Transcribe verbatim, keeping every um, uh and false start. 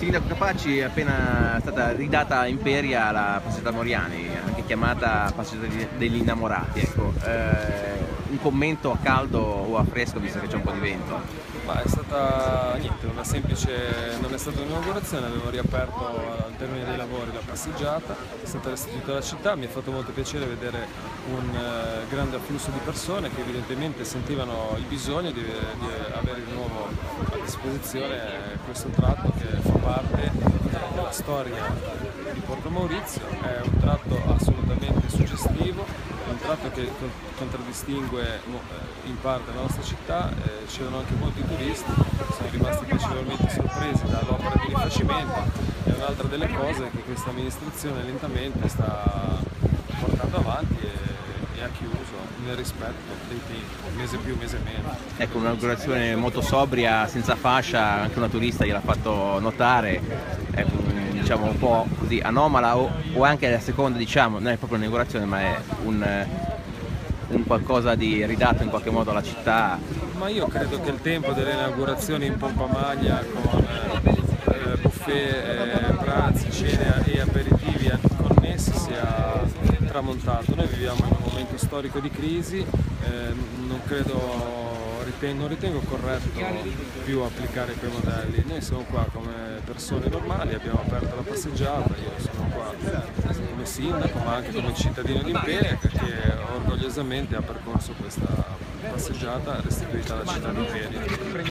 Sindaco Capaci è appena stata ridata a Imperia la passeggiata Moriani, anche chiamata passeggiata degli innamorati. Ecco. Eh, un commento a caldo o a fresco, visto che c'è un po' di vento? Ma è stata niente, una semplice, non è stata un'inaugurazione, avevo riaperto al termine dei lavori la passeggiata, è stata restituita alla città, mi ha fatto molto piacere vedere un uh, grande afflusso di persone che evidentemente sentivano il bisogno di, di avere di nuovo a disposizione questo tratto che fa parte della storia di Porto Maurizio, è un tratto assolutamente suggestivo, è un tratto che contraddistingue in parte la nostra città, eh, c'erano anche molti turisti che sono rimasti piacevolmente sorpresi dall'opera di rifacimento. È un'altra delle cose che questa amministrazione lentamente sta portando avanti e, e ha chiuso nel rispetto dei tempi, mese più, mese meno. Ecco, un'inaugurazione molto sobria, senza fascia, anche una turista gliel'ha fatto notare, è diciamo un po' così anomala o, o anche la seconda, diciamo, non è proprio un'inaugurazione ma è un, un qualcosa di ridato in qualche modo alla città. Ma io credo che il tempo delle inaugurazioni in pompa magna con eh, buffet, eh, pranzi, cene e aperitivi connessi sia tramontato. Noi viviamo in un momento storico di crisi, eh, non credo Ritengo, non ritengo corretto più applicare quei modelli. Noi siamo qua come persone normali, abbiamo aperto la passeggiata, io sono qua come sindaco ma anche come cittadino di Imperia che orgogliosamente ha percorso questa passeggiata restituita alla città di Imperia.